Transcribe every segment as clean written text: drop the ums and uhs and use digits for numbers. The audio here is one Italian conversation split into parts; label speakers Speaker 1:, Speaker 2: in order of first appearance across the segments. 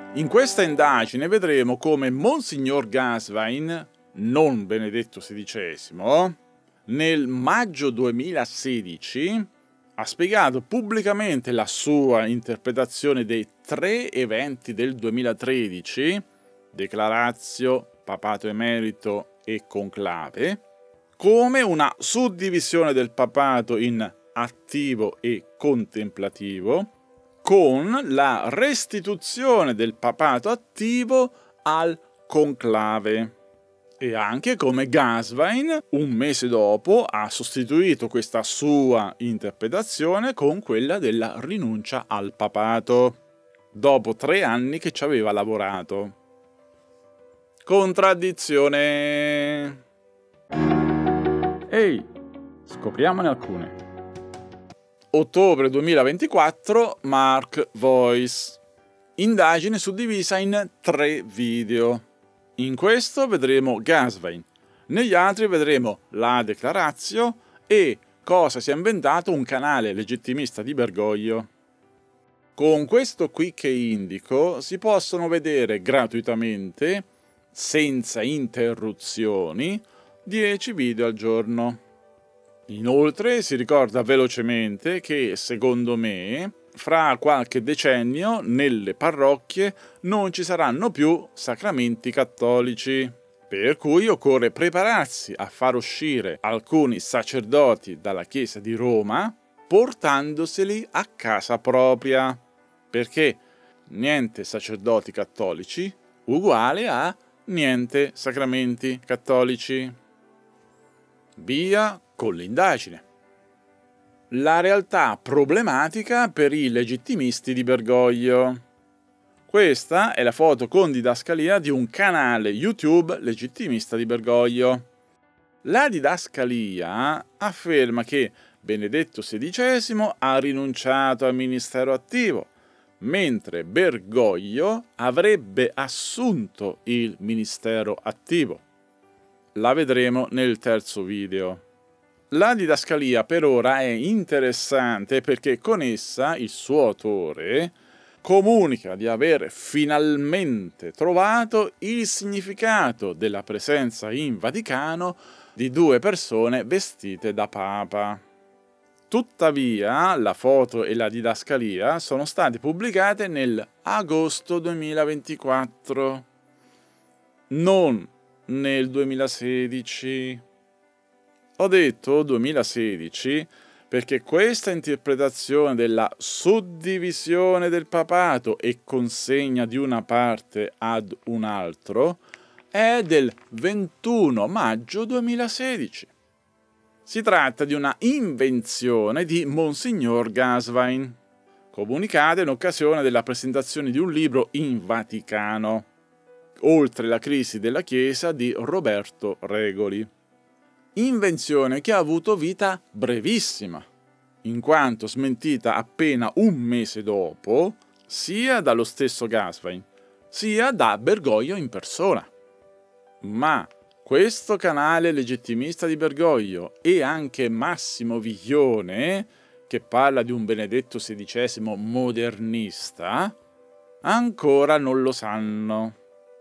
Speaker 1: In questa indagine vedremo come Monsignor Gasvain, non Benedetto XVI, nel maggio 2016 ha spiegato pubblicamente la sua interpretazione dei 3 eventi del 2013, Declaratio, Papato Emerito e Conclave, come una suddivisione del papato in attivo e contemplativo, con la restituzione del papato attivo al conclave. E anche come Gasvain, un mese dopo, ha sostituito questa sua interpretazione con quella della rinuncia al papato, dopo 3 anni che ci aveva lavorato. Contraddizione. Ehi, scopriamone alcune. Ottobre 2024, Mark Voice. Indagine suddivisa in 3 video. In questo vedremo Gasvain, negli altri vedremo la Declaratio e cosa si è inventato un canale legittimista di Bergoglio. Con questo qui che indico si possono vedere gratuitamente, senza interruzioni, 10 video al giorno. Inoltre si ricorda velocemente che, secondo me, fra qualche decennio nelle parrocchie non ci saranno più sacramenti cattolici, per cui occorre prepararsi a far uscire alcuni sacerdoti dalla Chiesa di Roma portandoseli a casa propria, perché niente sacerdoti cattolici uguale a niente sacramenti cattolici. Via con l'indagine. La realtà problematica per i legittimisti di Bergoglio. Questa è la foto con didascalia di un canale YouTube legittimista di Bergoglio. La didascalia afferma che Benedetto XVI ha rinunciato al ministero attivo, mentre Bergoglio avrebbe assunto il ministero attivo. La vedremo nel terzo video. La didascalia per ora è interessante perché con essa il suo autore comunica di aver finalmente trovato il significato della presenza in Vaticano di 2 persone vestite da papa. Tuttavia, la foto e la didascalia sono state pubblicate nell'agosto 2024, non nel 2016. Ho detto 2016 perché questa interpretazione della suddivisione del papato e consegna di una parte ad un altro è del 21 maggio 2016. Si tratta di una invenzione di Monsignor Gasvain, comunicata in occasione della presentazione di un libro in Vaticano, Oltre la crisi della Chiesa di Roberto Regoli. Invenzione che ha avuto vita brevissima, in quanto smentita appena un mese dopo, sia dallo stesso Gasvain, sia da Bergoglio in persona. Ma questo canale legittimista di Bergoglio e anche Massimo Viglione, che parla di un Benedetto XVI modernista, ancora non lo sanno.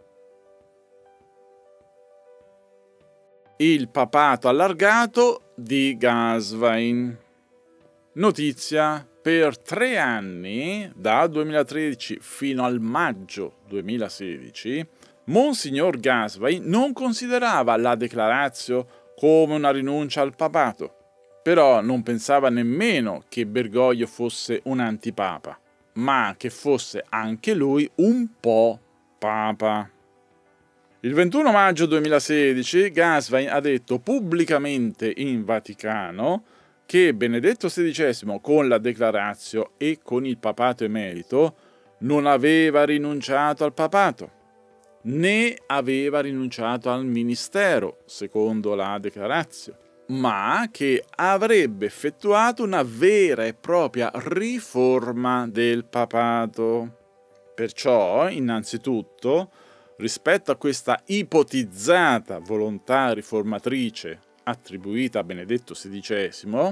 Speaker 1: Il papato allargato di Gasvain. Notizia: per 3 anni, dal 2013 fino al maggio 2016, Monsignor Gasvain non considerava la Declaratio come una rinuncia al papato, però non pensava nemmeno che Bergoglio fosse un antipapa, ma che fosse anche lui un po' papa. Il 21 maggio 2016 Gasvain ha detto pubblicamente in Vaticano che Benedetto XVI con la Declaratio e con il papato emerito non aveva rinunciato al papato, né aveva rinunciato al ministero, secondo la Declaratio, ma che avrebbe effettuato una vera e propria riforma del papato. Perciò, innanzitutto, rispetto a questa ipotizzata volontà riformatrice attribuita a Benedetto XVI,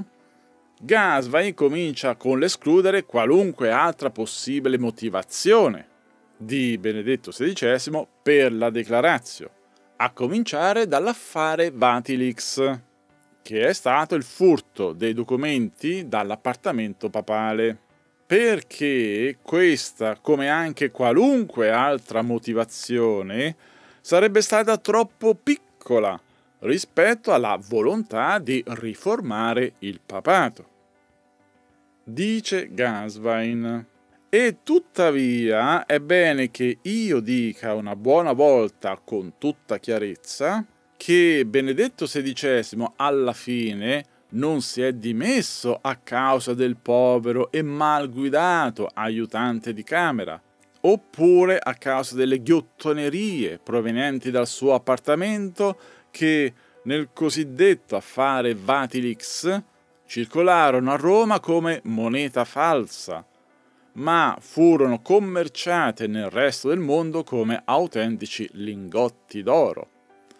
Speaker 1: Gasvain comincia con l'escludere qualunque altra possibile motivazione di Benedetto XVI per la Declaratio, a cominciare dall'affare Vatilix, che è stato il furto dei documenti dall'appartamento papale, perché questa, come anche qualunque altra motivazione, sarebbe stata troppo piccola rispetto alla volontà di riformare il papato. Dice Ganswein. E tuttavia è bene che io dica una buona volta con tutta chiarezza che Benedetto XVI alla fine non si è dimesso a causa del povero e mal guidato aiutante di camera, oppure a causa delle ghiottonerie provenienti dal suo appartamento che nel cosiddetto affare Vatilix circolarono a Roma come moneta falsa, ma furono commerciate nel resto del mondo come autentici lingotti d'oro.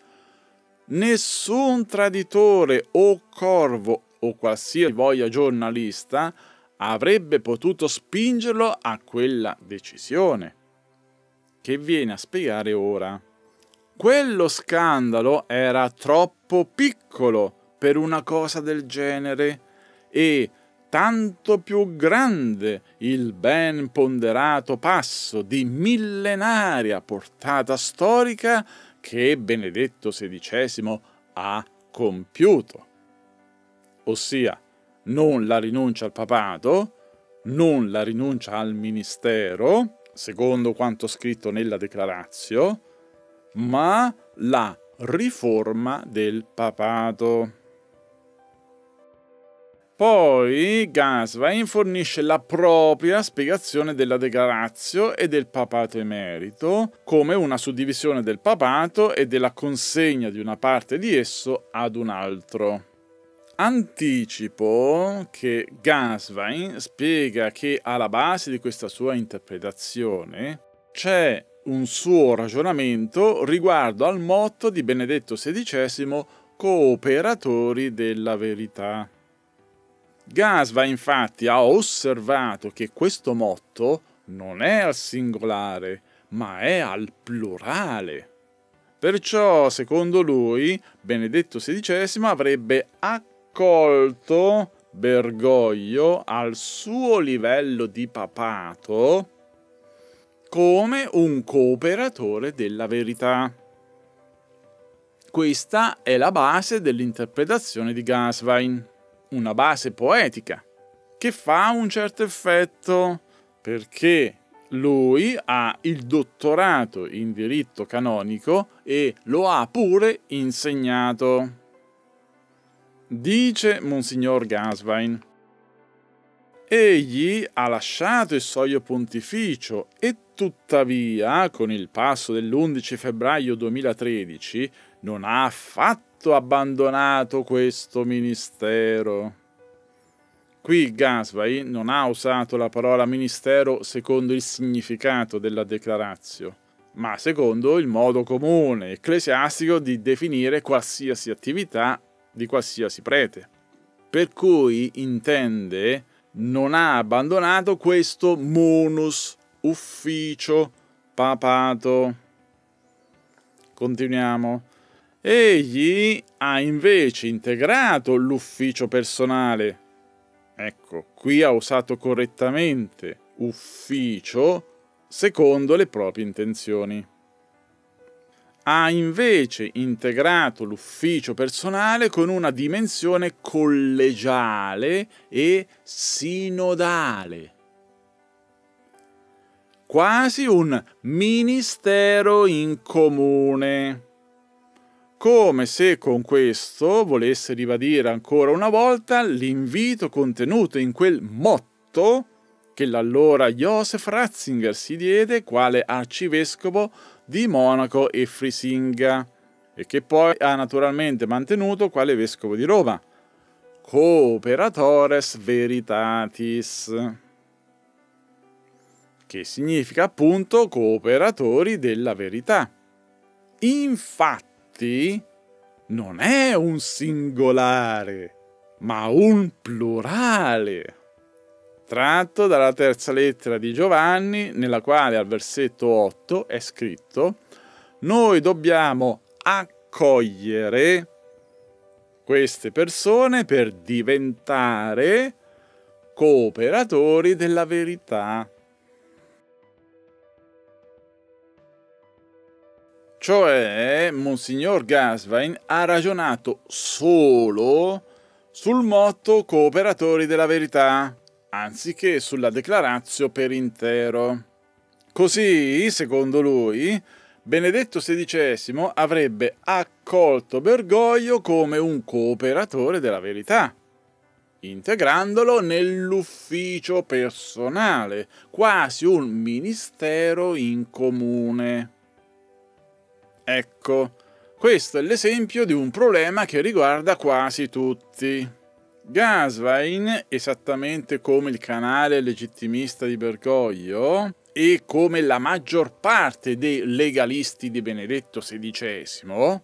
Speaker 1: Nessun traditore o corvo o qualsiasi voglia giornalista avrebbe potuto spingerlo a quella decisione, che viene a spiegare ora. Quello scandalo era troppo piccolo per una cosa del genere e tanto più grande il ben ponderato passo di millenaria portata storica che Benedetto XVI ha compiuto, ossia non la rinuncia al papato, non la rinuncia al ministero, secondo quanto scritto nella Declaratio, ma la riforma del papato. Poi Ganswein fornisce la propria spiegazione della Declaratio e del papato emerito come una suddivisione del papato e della consegna di una parte di esso ad un altro. Anticipo che Ganswein spiega che alla base di questa sua interpretazione c'è un suo ragionamento riguardo al motto di Benedetto XVI cooperatori della verità. Ganswein infatti ha osservato che questo motto non è al singolare, ma è al plurale. Perciò, secondo lui, Benedetto XVI avrebbe accolto Bergoglio al suo livello di papato come un cooperatore della verità. Questa è la base dell'interpretazione di Ganswein. Una base poetica, che fa un certo effetto, perché lui ha il dottorato in diritto canonico e lo ha pure insegnato. Dice Monsignor Ganswein: egli ha lasciato il soglio pontificio e tuttavia, con il passo dell'11 febbraio 2013, non ha affatto abbandonato questo ministero. Qui Ganswein non ha usato la parola ministero secondo il significato della Declaratio, ma secondo il modo comune ecclesiastico di definire qualsiasi attività di qualsiasi prete. Per cui intende non ha abbandonato questo munus, ufficio, papato. Continuiamo. Egli ha invece integrato l'ufficio personale. Ecco, qui ha usato correttamente ufficio secondo le proprie intenzioni. Ha invece integrato l'ufficio personale con una dimensione collegiale e sinodale, quasi un ministero in comune, come se con questo volesse ribadire ancora una volta l'invito contenuto in quel motto che l'allora Joseph Ratzinger si diede quale arcivescovo di Monaco e Frisinga e che poi ha naturalmente mantenuto quale vescovo di Roma: Cooperatores Veritatis, che significa appunto cooperatori della verità. Infatti non è un singolare, ma un plurale. tratto dalla terza lettera di Giovanni, nella quale al versetto 8 è scritto: noi dobbiamo accogliere queste persone per diventare cooperatori della verità. Cioè, Monsignor Gasvain ha ragionato solo sul motto cooperatori della verità, anziché sulla declaratio per intero. Così, secondo lui, Benedetto XVI avrebbe accolto Bergoglio come un cooperatore della verità, integrandolo nell'ufficio personale, quasi un ministero in comune. Ecco, questo è l'esempio di un problema che riguarda quasi tutti. Gasvain, esattamente come il canale legittimista di Bergoglio e come la maggior parte dei legalisti di Benedetto XVI,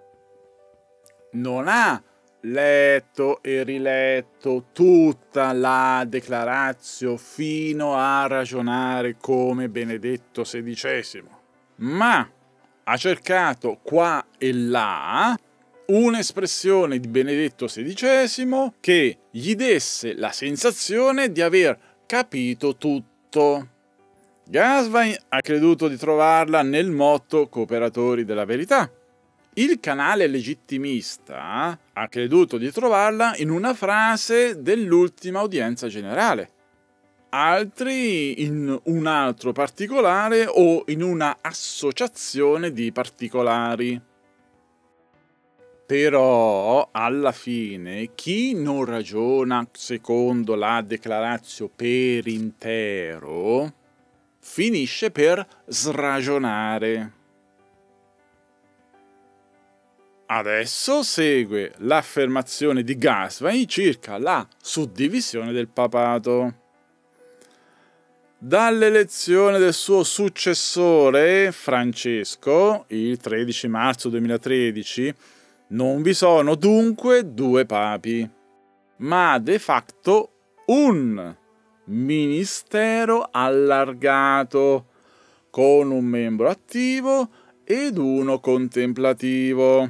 Speaker 1: non ha letto e riletto tutta la declaratio fino a ragionare come Benedetto XVI, ma ha cercato qua e là un'espressione di Benedetto XVI che gli desse la sensazione di aver capito tutto. Gasvain ha creduto di trovarla nel motto cooperatori della verità. Il canale legittimista ha creduto di trovarla in una frase dell'ultima udienza generale, altri in un altro particolare o in una associazione di particolari. Però, alla fine, chi non ragiona secondo la declaratio per intero finisce per sragionare. Adesso segue l'affermazione di Gasvain circa la suddivisione del papato. Dall'elezione del suo successore, Francesco, il 13 marzo 2013, non vi sono dunque due papi, ma de facto un ministero allargato, con un membro attivo ed uno contemplativo.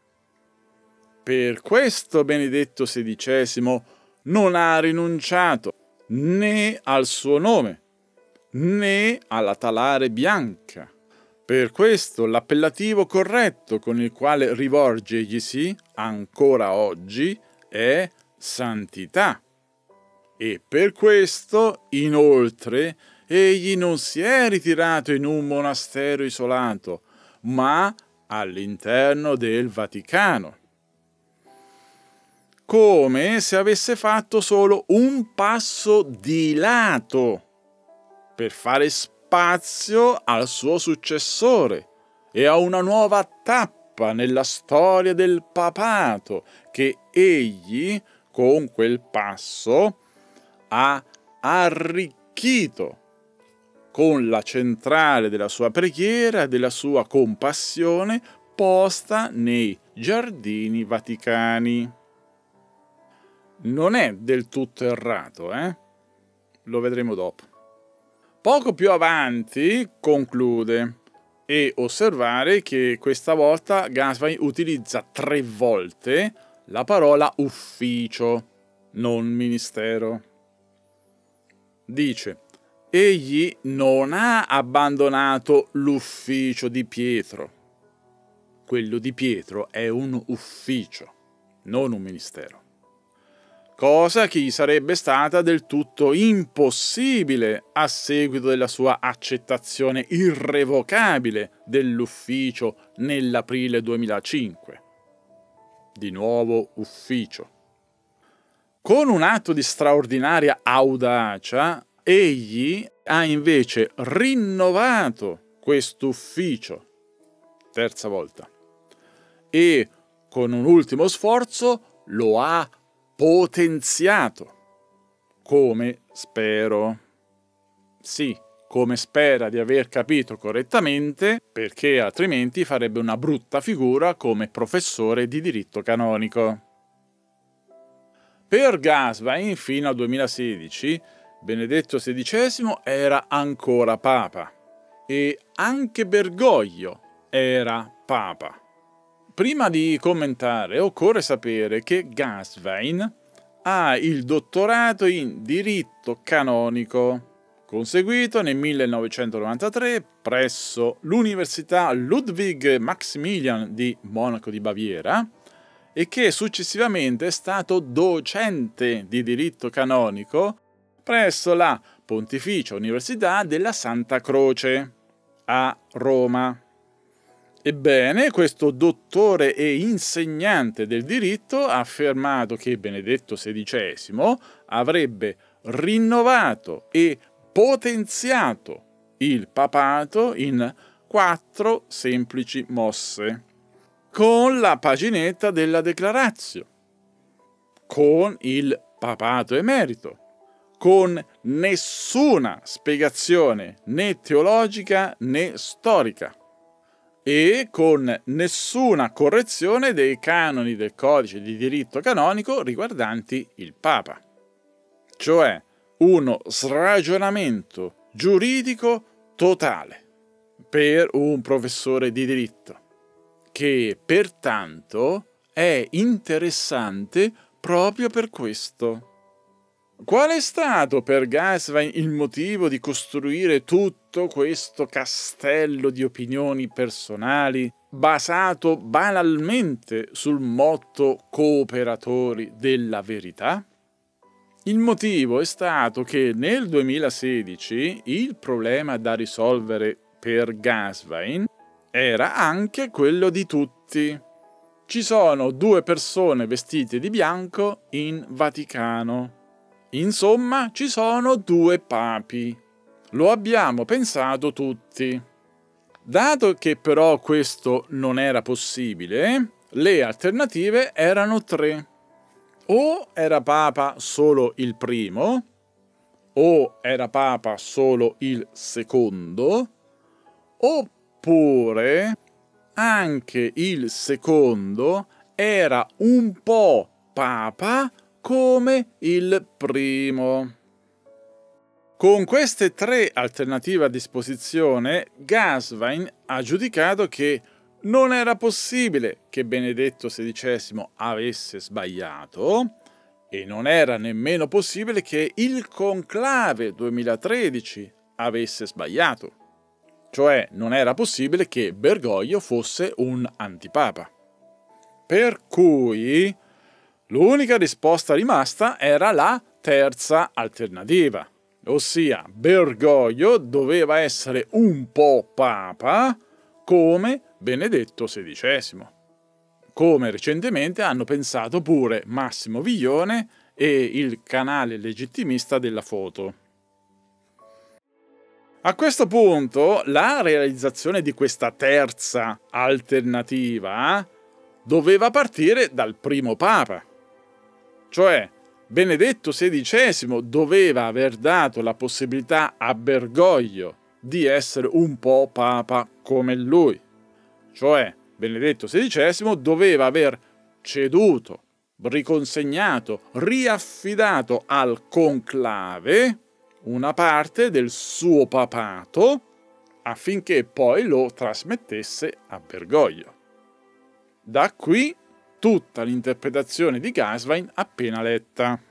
Speaker 1: Per questo Benedetto XVI non ha rinunciato né al suo nome, né alla talare bianca. Per questo l'appellativo corretto con il quale rivolgerglisi ancora oggi è santità. E per questo, inoltre, egli non si è ritirato in un monastero isolato, ma all'interno del Vaticano, come se avesse fatto solo un passo di lato per fare spazio al suo successore e a una nuova tappa nella storia del papato che egli, con quel passo, ha arricchito con la centrale della sua preghiera e della sua compassione posta nei giardini vaticani. Non è del tutto errato, Lo vedremo dopo. Poco più avanti conclude e osservare che questa volta Gasvain utilizza 3 volte la parola ufficio, non ministero. Dice: egli non ha abbandonato l'ufficio di Pietro. Quello di Pietro è un ufficio, non un ministero. Cosa che gli sarebbe stata del tutto impossibile a seguito della sua accettazione irrevocabile dell'ufficio nell'aprile 2005. Di nuovo ufficio. Con un atto di straordinaria audacia, egli ha invece rinnovato quest'ufficio, terza volta, e con un ultimo sforzo lo ha potenziato, come spero. Sì, come spera di aver capito correttamente, perché altrimenti farebbe una brutta figura come professore di diritto canonico. Per Gasvain, fino al 2016, Benedetto XVI era ancora Papa e anche Bergoglio era Papa. Prima di commentare, occorre sapere che Gawain ha il dottorato in diritto canonico, conseguito nel 1993 presso l'Università Ludwig Maximilian di Monaco di Baviera e che successivamente è stato docente di diritto canonico presso la Pontificia Università della Santa Croce a Roma. Ebbene, questo dottore e insegnante del diritto ha affermato che Benedetto XVI avrebbe rinnovato e potenziato il papato in 4 semplici mosse, con la paginetta della Declaratio, con il papato emerito, con nessuna spiegazione né teologica né storica, e con nessuna correzione dei canoni del codice di diritto canonico riguardanti il Papa. Cioè uno sragionamento giuridico totale per un professore di diritto, che pertanto è interessante proprio per questo. Qual è stato per Gawain il motivo di costruire tutto questo castello di opinioni personali basato banalmente sul motto cooperatori della verità? Il motivo è stato che nel 2016 il problema da risolvere per Gawain era anche quello di tutti. Ci sono 2 persone vestite di bianco in Vaticano. Insomma, ci sono 2 papi. Lo abbiamo pensato tutti. Dato che però questo non era possibile, le alternative erano 3. O era papa solo il primo, o era papa solo il secondo, oppure anche il secondo era un po' papa come il primo. Con queste 3 alternative a disposizione, Gawain ha giudicato che non era possibile che Benedetto XVI avesse sbagliato e non era nemmeno possibile che il conclave 2013 avesse sbagliato. Cioè non era possibile che Bergoglio fosse un antipapa. Per cui l'unica risposta rimasta era la terza alternativa, ossia Bergoglio doveva essere un po' papa come Benedetto XVI, come recentemente hanno pensato pure Massimo Viglione e il canale legittimista della foto. A questo punto la realizzazione di questa terza alternativa doveva partire dal primo papa. Cioè, Benedetto XVI doveva aver dato la possibilità a Bergoglio di essere un po' papa come lui. Cioè, Benedetto XVI doveva aver ceduto, riconsegnato, riaffidato al conclave una parte del suo papato affinché poi lo trasmettesse a Bergoglio. Da qui tutta l'interpretazione di Gawain appena letta.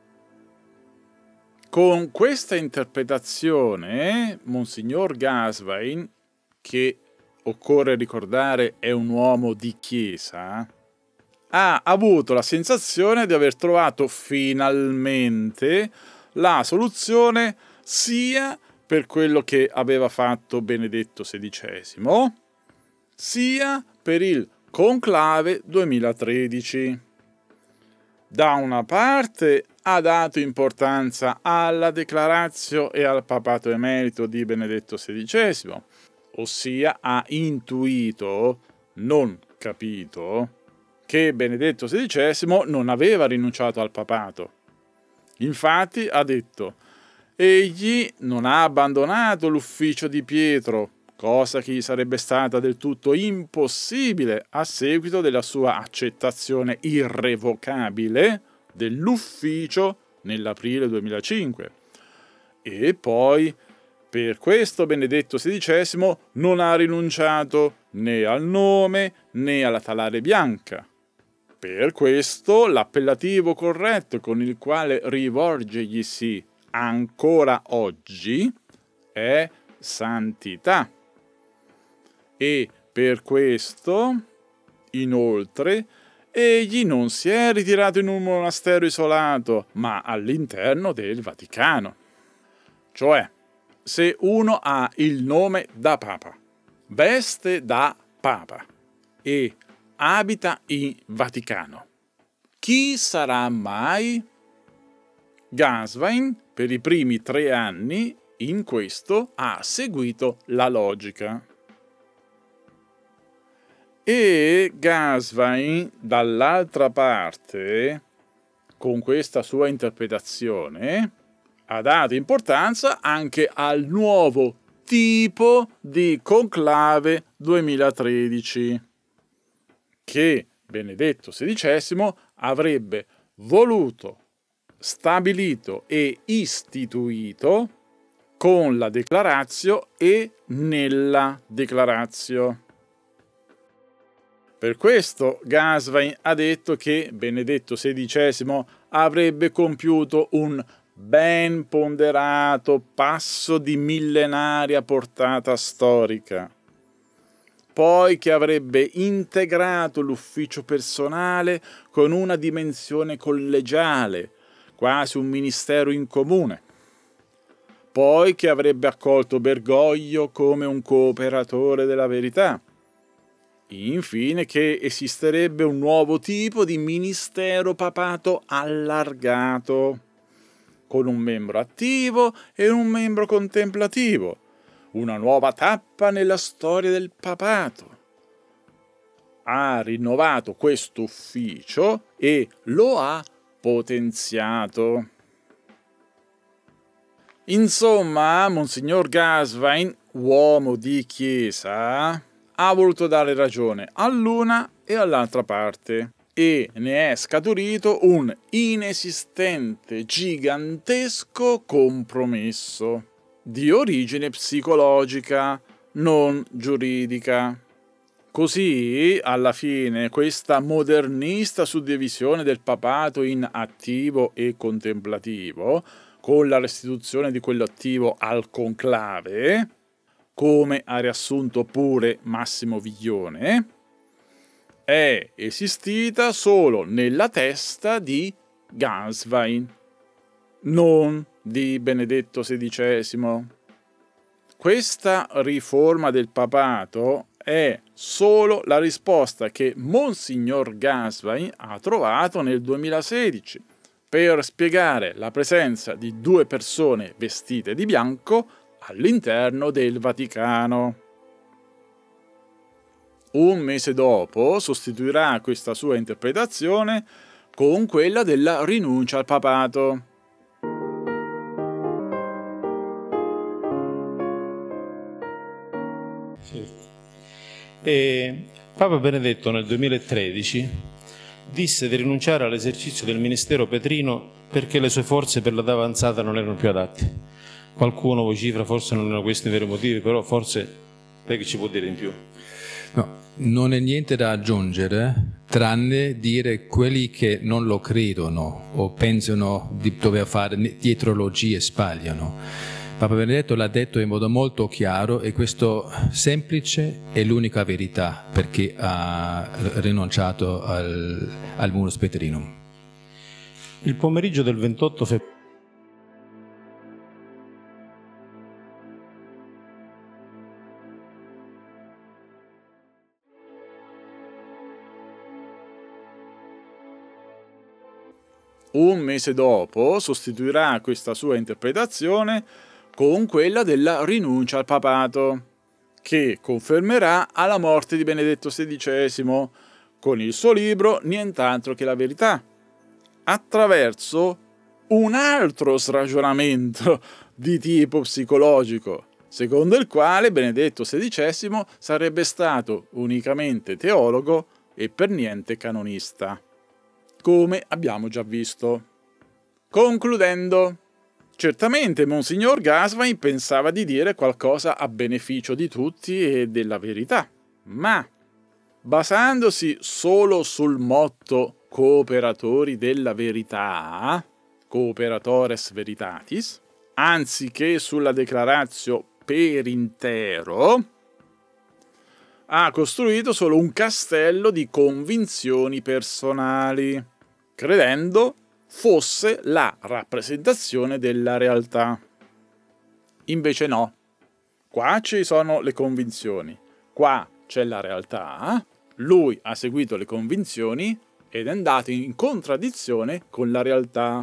Speaker 1: Con questa interpretazione, Monsignor Gawain, che occorre ricordare è un uomo di chiesa, ha avuto la sensazione di aver trovato finalmente la soluzione sia per quello che aveva fatto Benedetto XVI, sia per il conclave 2013. Da una parte ha dato importanza alla Declaratio e al papato emerito di Benedetto XVI, ossia ha intuito, non capito, che Benedetto XVI non aveva rinunciato al papato. Infatti ha detto: egli non ha abbandonato l'ufficio di Pietro, cosa che gli sarebbe stata del tutto impossibile a seguito della sua accettazione irrevocabile dell'ufficio nell'aprile 2005, E poi, per questo Benedetto XVI non ha rinunciato né al nome né alla talare bianca. Per questo l'appellativo corretto con il quale rivolgerglisi ancora oggi è santità. E per questo, inoltre, egli non si è ritirato in un monastero isolato, ma all'interno del Vaticano. Cioè, se uno ha il nome da Papa, veste da Papa e abita in Vaticano, chi sarà mai? Ganswein, per i primi 3 anni, in questo ha seguito la logica. E Ganswein, dall'altra parte, con questa sua interpretazione, ha dato importanza anche al nuovo tipo di conclave 2013, che Benedetto XVI avrebbe voluto, stabilito e istituito con la Declaratio e nella Declaratio. Per questo Ganswein ha detto che Benedetto XVI avrebbe compiuto un ben ponderato passo di millenaria portata storica, poi che avrebbe integrato l'ufficio personale con una dimensione collegiale, quasi un ministero in comune, poi che avrebbe accolto Bergoglio come un cooperatore della verità, infine che esisterebbe un nuovo tipo di ministero papato allargato, con un membro attivo e un membro contemplativo, una nuova tappa nella storia del papato. Ha rinnovato questo ufficio e lo ha potenziato. Insomma, Monsignor Ganswein, uomo di chiesa, ha voluto dare ragione all'una e all'altra parte e ne è scaturito un inesistente, gigantesco compromesso di origine psicologica, non giuridica. Così, alla fine, questa modernista suddivisione del papato in attivo e contemplativo, con la restituzione di quello attivo al conclave, come ha riassunto pure Massimo Viglione, è esistita solo nella testa di Ganswein, non di Benedetto XVI. Questa riforma del papato è solo la risposta che Monsignor Ganswein ha trovato nel 2016 per spiegare la presenza di 2 persone vestite di bianco all'interno del Vaticano. Un mese dopo sostituirà questa sua interpretazione con quella della rinuncia al papato.
Speaker 2: Sì. E Papa Benedetto nel 2013 disse di rinunciare all'esercizio del ministero petrino perché le sue forze per l'età avanzata non erano più adatte. Qualcuno vocifera, forse non erano questi i veri motivi, però forse lei che ci può dire in più?
Speaker 3: No, non è niente da aggiungere, tranne dire quelli che non lo credono o pensano di dover fare dietrologie sbagliano. Papa Benedetto l'ha detto in modo molto chiaro e questo semplice è l'unica verità perché ha rinunciato al munus petrinum.
Speaker 2: Il pomeriggio del 28 febbraio
Speaker 1: Un mese dopo sostituirà questa sua interpretazione con quella della rinuncia al papato, che confermerà alla morte di Benedetto XVI con il suo libro Nient'altro che la verità, attraverso un altro sragionamento di tipo psicologico, secondo il quale Benedetto XVI sarebbe stato unicamente teologo e per niente canonista, come abbiamo già visto. Concludendo, Certamente Monsignor Gasvain pensava di dire qualcosa a beneficio di tutti e della verità, ma basandosi solo sul motto cooperatori della verità, cooperatores veritatis, anziché sulla declaratio per intero, ha costruito solo un castello di convinzioni personali, credendo fosse la rappresentazione della realtà. Invece no, qua ci sono le convinzioni, qua c'è la realtà, lui ha seguito le convinzioni ed è andato in contraddizione con la realtà.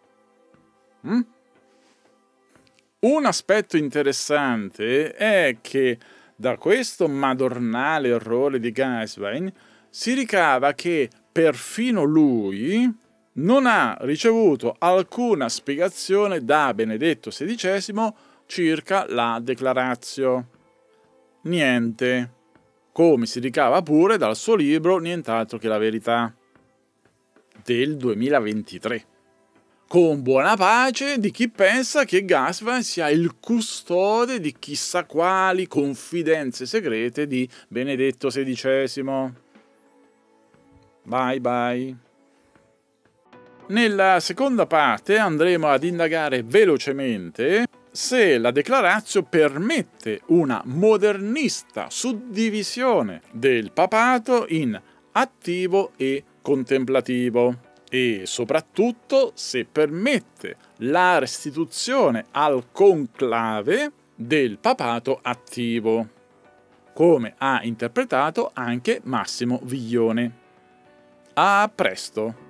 Speaker 1: Un aspetto interessante è che da questo madornale errore di Gasvain si ricava che perfino lui non ha ricevuto alcuna spiegazione da Benedetto XVI circa la declaratio. Niente. Come si ricava pure dal suo libro Nient'altro che la verità del 2023. Con buona pace di chi pensa che Gasvain sia il custode di chissà quali confidenze segrete di Benedetto XVI. Bye bye. Nella seconda parte andremo ad indagare velocemente se la declaratio permette una modernista suddivisione del papato in attivo e contemplativo e soprattutto se permette la restituzione al conclave del papato attivo, come ha interpretato anche Massimo Viglione. A presto!